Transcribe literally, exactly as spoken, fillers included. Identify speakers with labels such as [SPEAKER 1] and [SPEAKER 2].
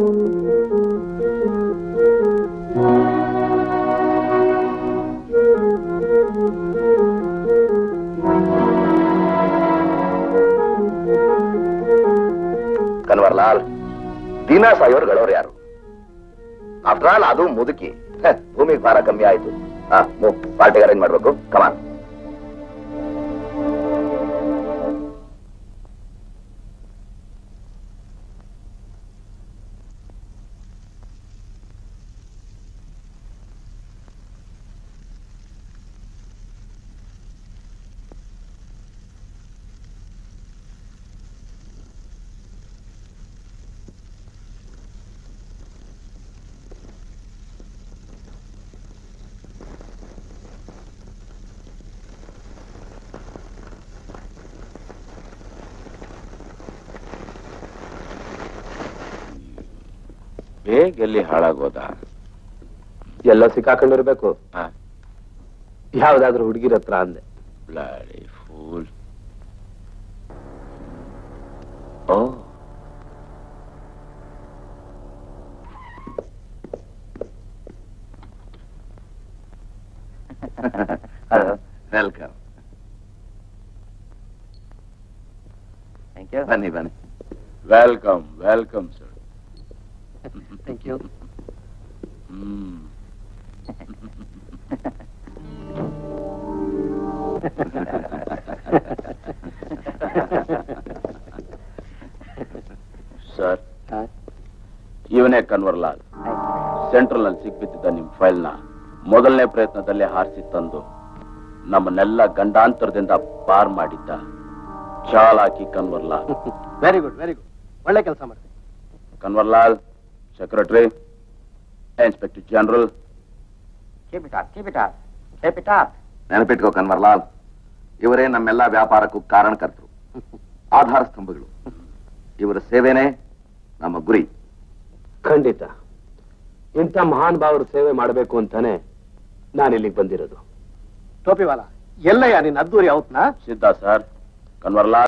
[SPEAKER 1] ಕನ್ವರ್ಲಾಲ್, ದಿನ ಸಾಯೋರು ಗಳವ್ರು ಯಾರು? After all ಅದು ಮುದುಕಿ. ಭೂಮಿಗೆ ಭಾರ ಕಮ್ಮಿ ಆಯ್ತು. ಹಾ, ಪಾರ್ಟಿಗೆ ಅರೇಂಜ್ ಮಾಡ್ಬೇಕು. ಕಮಾನ್.
[SPEAKER 2] ಹೇಗೆಲ್ಲಿ ಹಾಳಾಗೋದ?
[SPEAKER 3] ಎಲ್ಲ ಸಿಕ್ಕಾಕೊಂಡಿರ್ಬೇಕು. ಯಾವ್ದಾದ್ರು ಹುಡುಗಿರ ಹತ್ರ ಅಂದೆ.
[SPEAKER 2] Bloody fool. Oh,
[SPEAKER 1] welcome. ಬನ್ನಿ ಬನ್ನಿ.
[SPEAKER 2] Welcome welcome sir.
[SPEAKER 3] Thank you.
[SPEAKER 2] Hmm sir, ಇವನೇ ಕನ್ವರ್ಲಾಲ್. ಸೆಂಟ್ರಲ್ ನಲ್ಲಿ ಸಿಕ್ಬಿದ್ದಿದ್ದ ನಿಮ್ ಫೈಲ್ ನ ಮೊದಲನೇ ಪ್ರಯತ್ನದಲ್ಲೇ ಹಾರಿಸಿ ತಂದು ನಮ್ಮನ್ನೆಲ್ಲ ಗಂಡಾಂತರದಿಂದ ಪಾರ್ ಮಾಡಿದ್ದ ಚಾಲಾಕಿ Kanwarlal.
[SPEAKER 3] Very good very good, ಒಳ್ಳೆ ಕೆಲಸ ಮಾಡ್ತೀನಿ.
[SPEAKER 2] ಕನ್ವರ್ಲಾಲ್, ಸೆಕ್ರೆಟರಿ, ಇನ್ಸ್ಪೆಕ್ಟರ್ ಜನರಲ್,
[SPEAKER 1] ನೆನಪಿಟ್ಕೋ ಕನ್ವರ್ಲಾಲ್, ಇವರೇ ನಮ್ಮೆಲ್ಲ ವ್ಯಾಪಾರಕ್ಕೂ ಕಾರಣಕರ್ತರು, ಆಧಾರ ಸ್ತಂಭಗಳು. ಇವರ ಸೇವೆನೇ ನಮ್ಮ ಗುರಿ.
[SPEAKER 3] ಖಂಡಿತ ಇಂಥ ಮಹಾನ್ ಭಾವರು ಸೇವೆ ಮಾಡಬೇಕು ಅಂತಾನೆ ನಾನಿಲ್ಲಿಗೆ ಬಂದಿರೋದು. ಟೋಪಿವಾಲ, ಎಲ್ಲಯ್ಯ ನಿನ್ನ ಅದ್ದೂರಿ ಔತ್ನಾ?
[SPEAKER 2] ಸಿದ್ಧ ಸರ್. ಕನ್ವರ್ಲಾಲ್